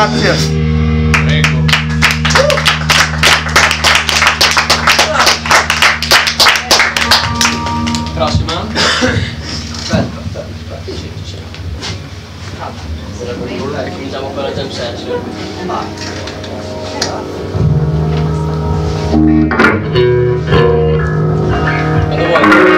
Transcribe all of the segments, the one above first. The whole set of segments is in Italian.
Grazie. Prego. Prossima. Aspetta. Sì. Cominciamo con la jam session. Quando vuoi.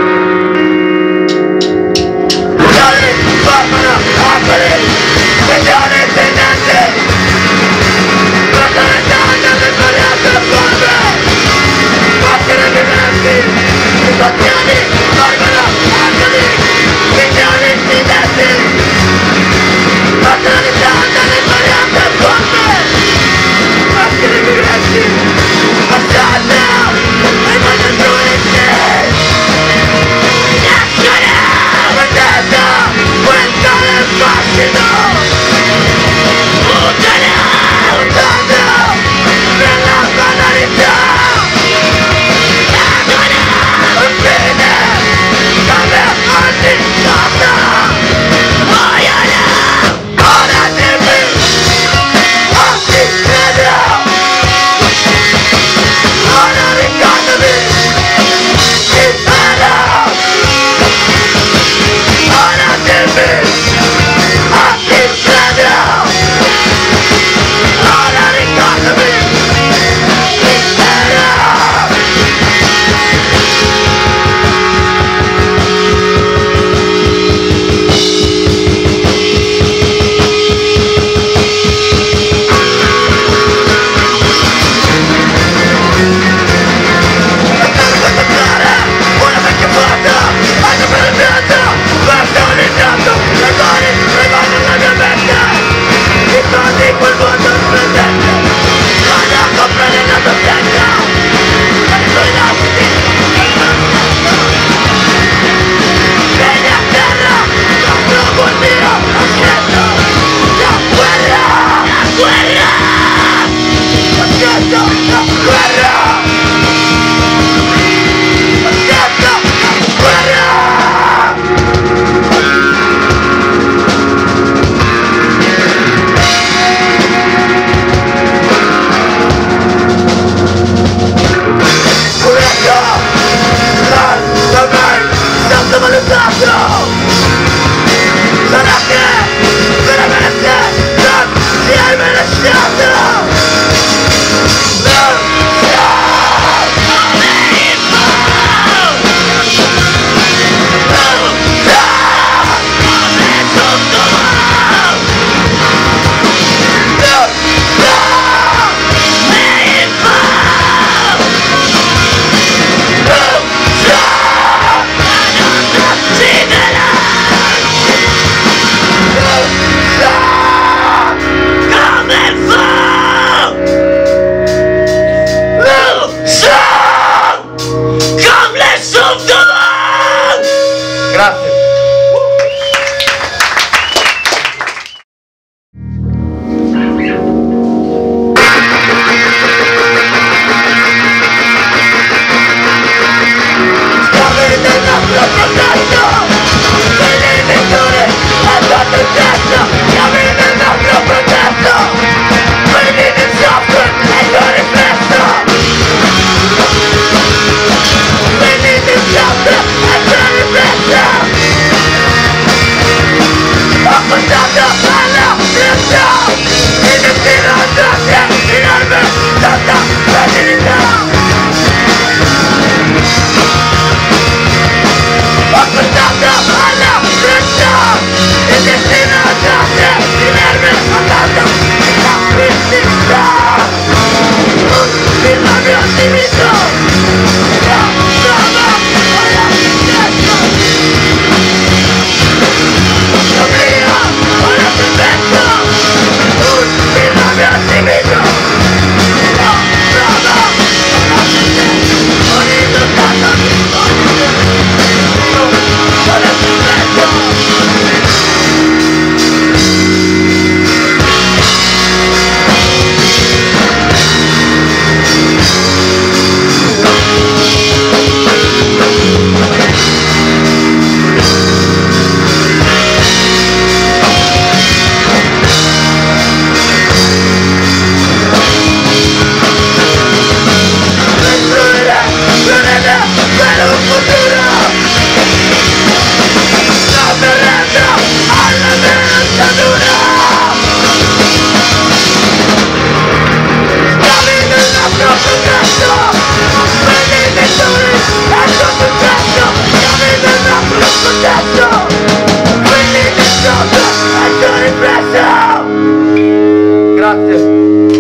successo, quindi di sotto è già riflesso. Grazie.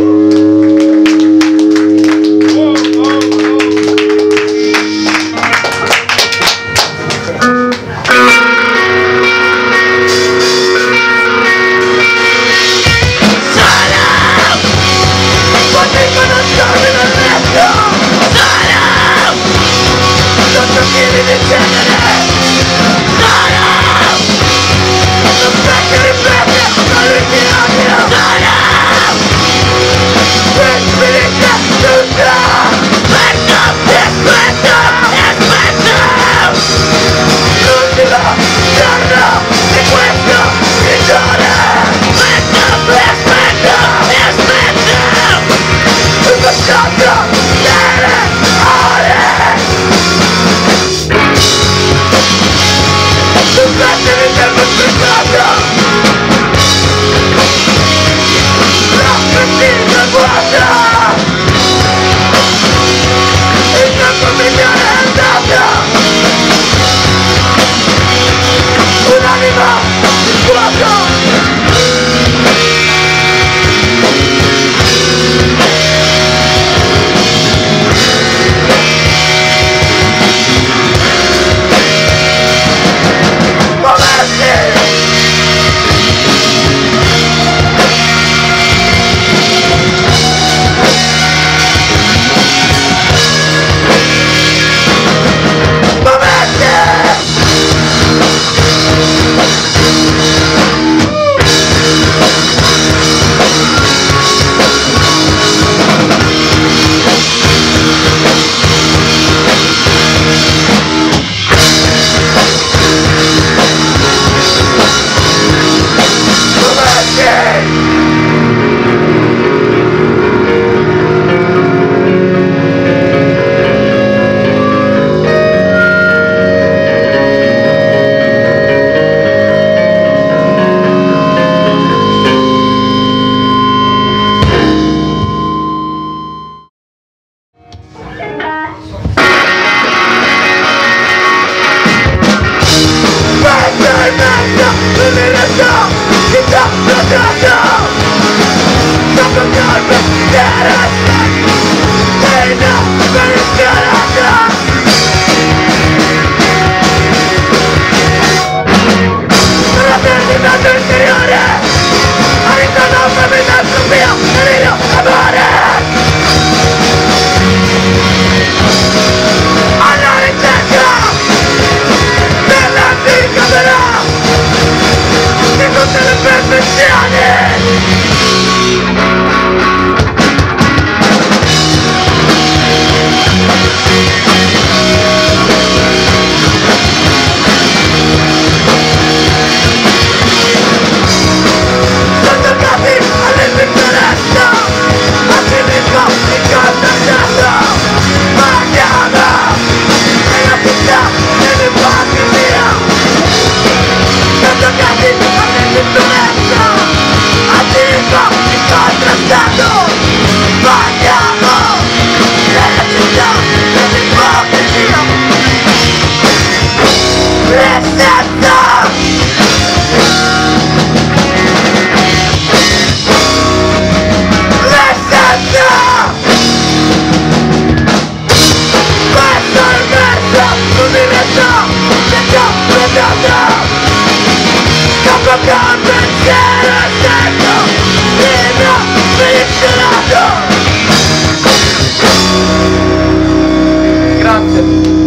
Grazie.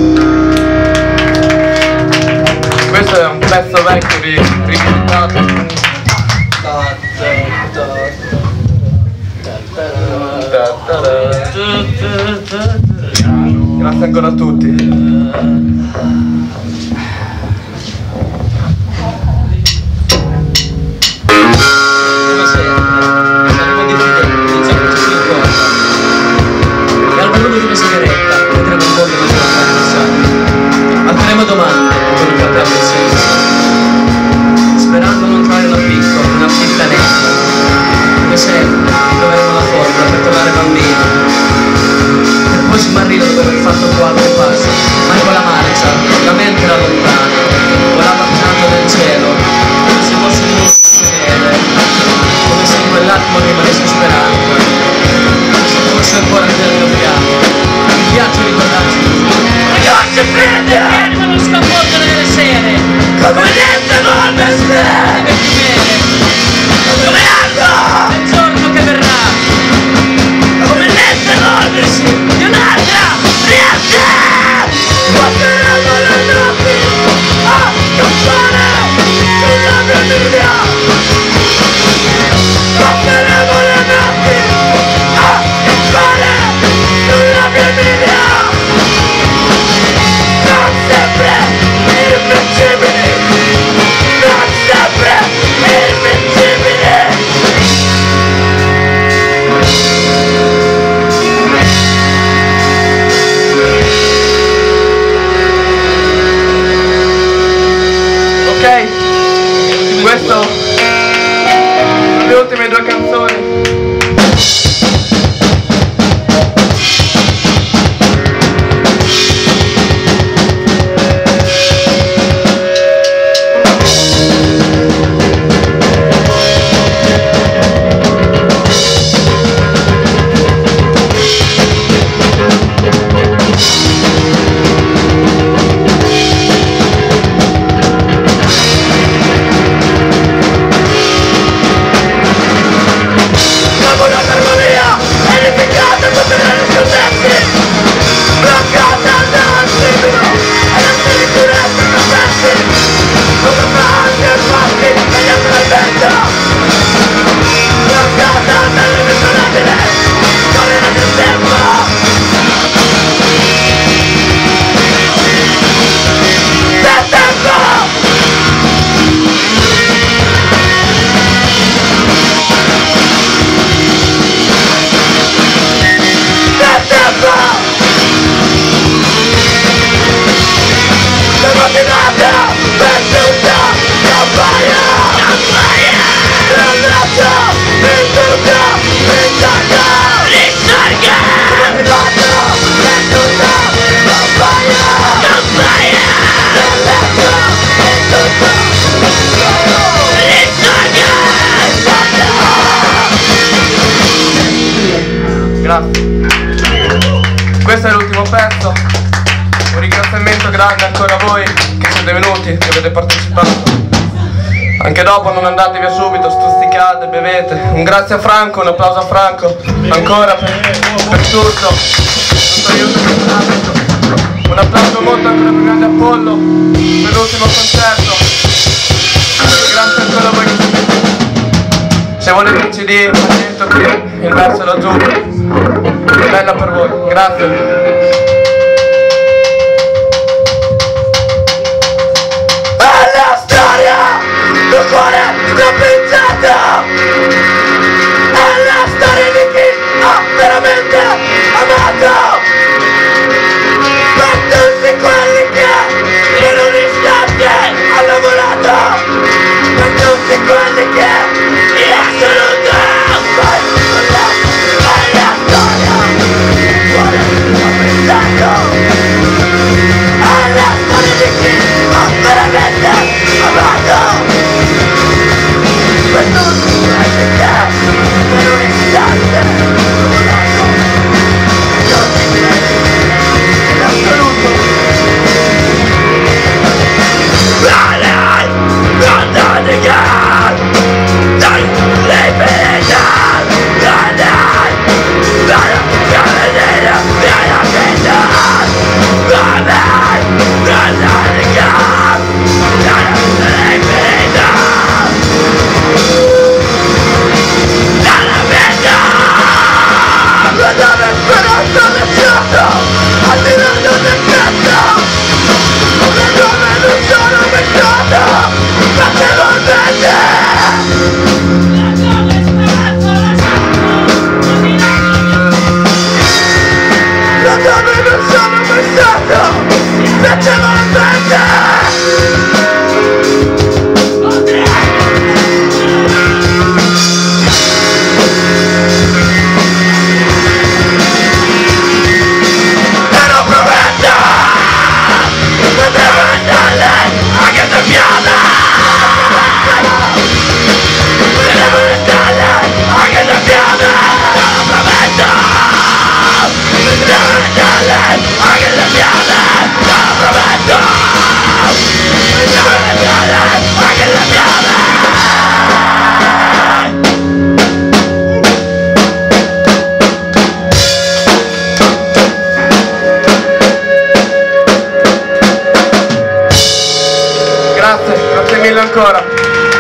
Questo è un pezzo vecchio riportato. Grazie ancora a tutti. Faremo domande con il fratello e senso, sperando non trovare un appicco, una fitta netta. Come sempre, troveremo la forza per trovare bambini. Per poi smarrire dopo aver fatto quattro passi, ma con la marcia, la mente era lontana. come niente evolversi, e più bene, come algo, nel giorno che verrà, come niente evolversi di un'altra realtà. Passeremo le notti a campare sulla mia Emilia. Passeremo le notti a campare sulla mia Emilia. Non sempre invincibili, non sempre invincibili. Ok, questo sono le ultime due canzoni. Grazie. Questo è l'ultimo pezzo. Un ringraziamento grande ancora a voi che siete venuti, che avete partecipato. Anche dopo non andate via subito, stuzicate, bevete. Un grazie a Franco, un applauso a Franco ancora per tutto l'aiuto che ci ha dato. Un applauso molto ancora più grande a Apollo per l'ultimo concerto. Grazie ancora a voi che siete venuti. Se volete il CD, attento che il verso è laggiù. Bella per voi, grazie. Il cuore strappizzato è la storia di chi ha veramente amato, per tutti quelli che in un istante hanno lavorato, per tutti quelli che in assoluto poi è la storia. Il cuore strappizzato è la storia di chi ha veramente amato. But don't grazie mille ancora.